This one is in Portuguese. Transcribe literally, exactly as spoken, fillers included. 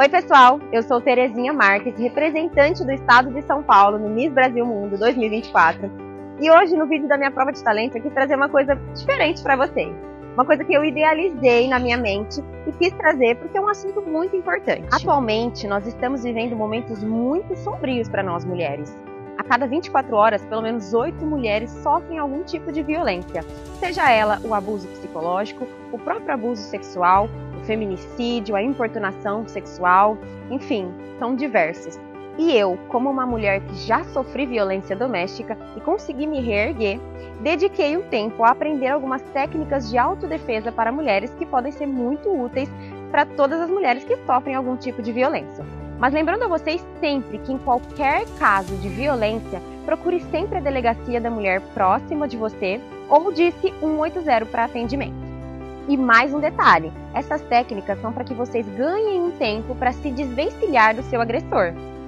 Oi pessoal, eu sou Terezinha Marques, representante do estado de São Paulo no Miss Brasil Mundo dois mil e vinte e quatro. E hoje no vídeo da minha prova de talento eu quis trazer uma coisa diferente para vocês. Uma coisa que eu idealizei na minha mente e quis trazer porque é um assunto muito importante. Atualmente nós estamos vivendo momentos muito sombrios para nós mulheres. A cada vinte e quatro horas, pelo menos oito mulheres sofrem algum tipo de violência, seja ela o abuso psicológico, o próprio abuso sexual, o feminicídio, a importunação sexual, enfim, são diversos. E eu, como uma mulher que já sofri violência doméstica e consegui me reerguer, dediquei um tempo a aprender algumas técnicas de autodefesa para mulheres que podem ser muito úteis para todas as mulheres que sofrem algum tipo de violência. Mas lembrando a vocês sempre que em qualquer caso de violência, procure sempre a delegacia da mulher próxima de você ou disque um oito zero para atendimento. E mais um detalhe, essas técnicas são para que vocês ganhem um tempo para se desvencilhar do seu agressor.